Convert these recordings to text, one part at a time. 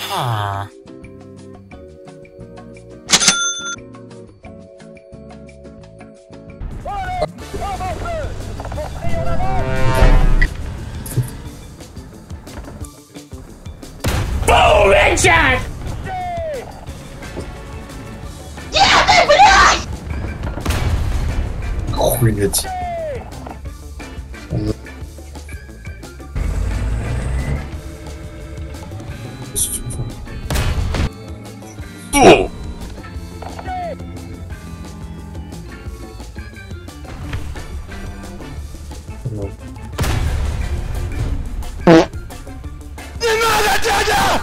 А. Боу, Ричард! Охуеть. Фу! Не надо, дядя!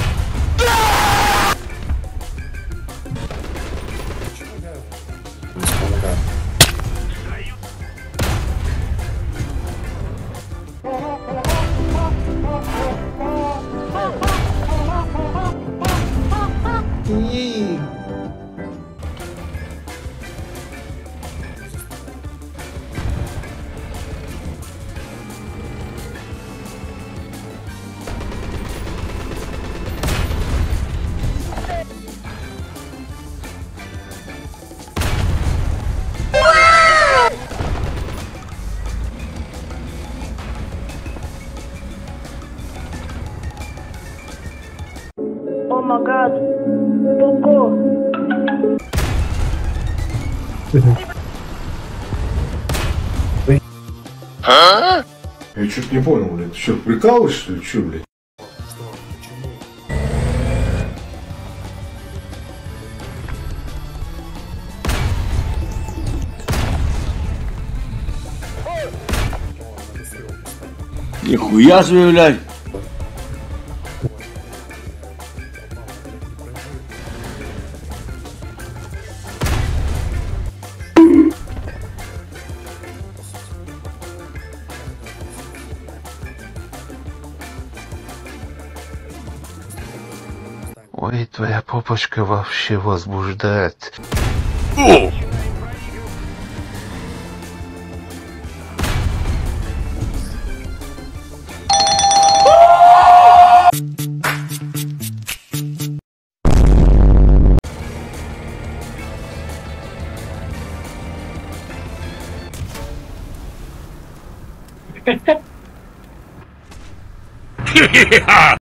О май гад, Поко. Я что-то не понял, блядь. Ты что, прикалываешься, что ли? Че, блядь? Нихуя себе, блядь. Ой, твоя попочка вообще возбуждает. Фу! Хе-хе-ха!